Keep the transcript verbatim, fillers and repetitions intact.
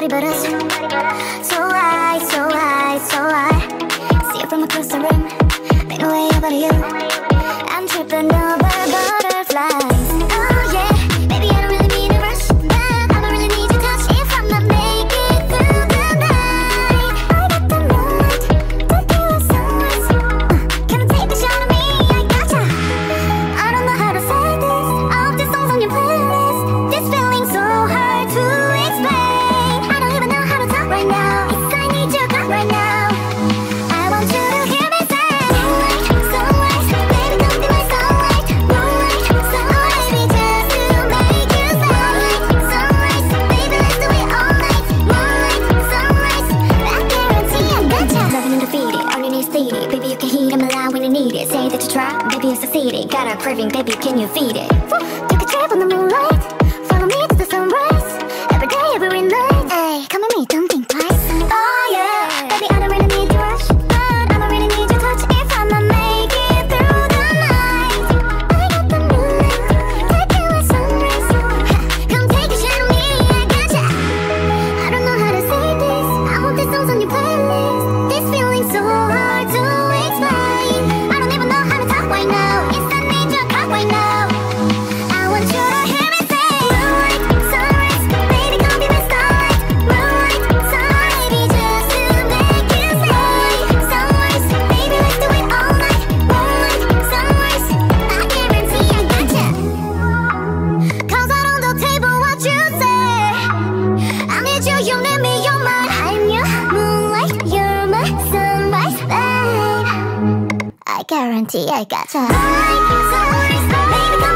nobody but us. So I, so I, so I see you from across the room, make no way about you. I'm tripping over butterflies. Oh yeah, baby I don't really mean to rush, but I don't really need your touch if I'm not making it through the night. I got the moonlight, take you a sunrise. uh, Can I take a shot of me? I gotcha. I don't know how to say this, all of these songs on your playlist. This feeling's so hard to explain. I don't even know how to talk right now. Yes, I need your cut right now. I want you to hear me say moonlight, sunrise, baby come be my sunlight. Moonlight, sunrise, baby just to make you smile. Sunrise, baby let's do it all night. Moonlight, sunrise, I guarantee I gotcha. Loving and defeated, all you need is theory. Baby you can heat 'em alive when you need it. Say that you try, baby you succeeded. Got a craving, baby can you feed it? Take a trip on the moonlight, follow me to the sunrise. Every day, every night, ay, come with me, don't think twice. Oh yeah, baby I don't really need to rush, but I don't really need your touch if I'm not making it through the night. I got the moonlight, take you a sunrise. Ha, come take a shot of me, I gotcha. I don't know how to say this, I want these songs on your playlist. This feeling's so hard to explain. I don't even know how to talk right now. Yes, I need your cut right now. I want you to hear me say moonlight, sunrise, baby come be my starlight. Moonlight, sunrise, baby just to make you smile. Sunrise, baby let's do it all night. Moonlight, sunrise, I guarantee I gotcha. Cause out on the table what you say, I need you, you need me, you're mine. I'm your moonlight, you're my sunrise, babe. I guarantee I gotcha. Moonlight, sunrise, baby come